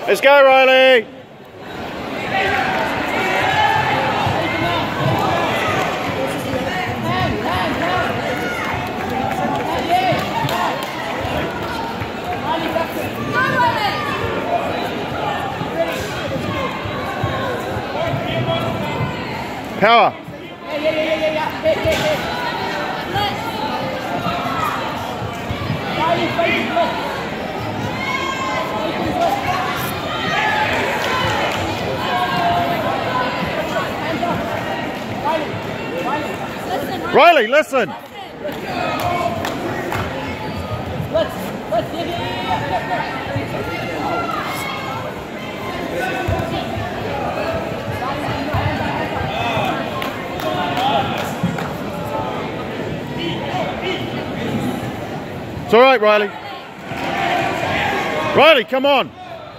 Let's go, Riley! Power! Riley, listen! It's all right, Riley. Riley, come on.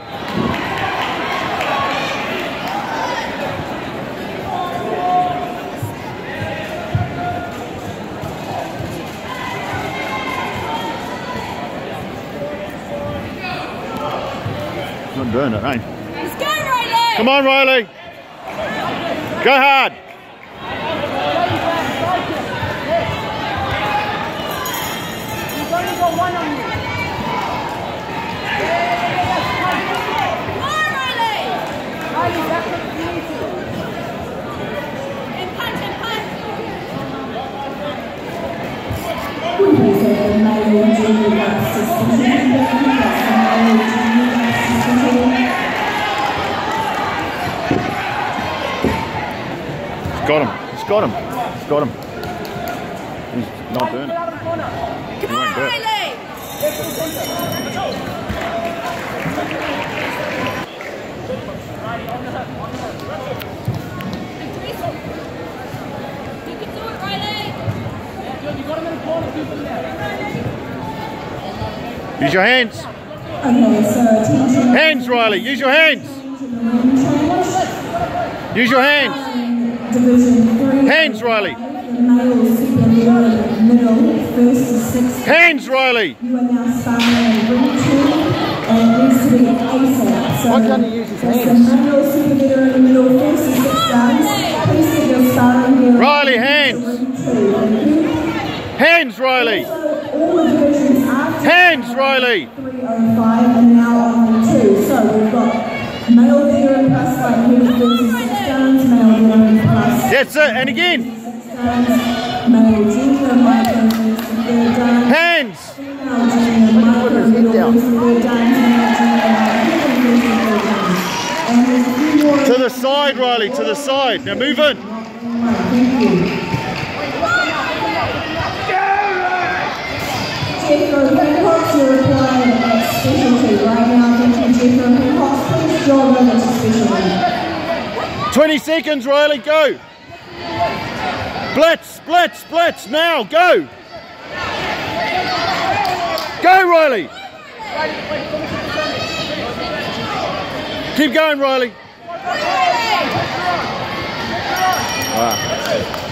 Not doing it, eh? Let's go, Riley! Come on, Riley. Go hard. You've only got one on you. Come on, Riley! Riley, that's what you need to do. And punch, and punch. Got him. He's got him. He's got him. He's not doing it. Come on, Riley! You can do it, Riley! You got him in the corner, keep him there. Use your hands. Hands, Riley. Use your hands. Use your hands. Hands, Riley. Hands, Riley. Why can't he use his hands? Riley, hands. Hands, Riley. Hands, Riley. 305 and now on 2. So we've got male veteran plus like middle 36 stones, male veteran plus. That's it, and again. Male junior micro moves to third down. Hands. Female junior micro middle moves to third down. Male junior micro moves to third down. And there's a few more. To the side, Riley, to the side. Now move in. Thank you. Jethro Hancock, you're required at specialty right now. Thank you, Jethro Hancock. Please join over to specialty. 20 seconds, Riley, go. Blitz, blitz, blitz, now, go. Go, Riley. Keep going, Riley. Wow.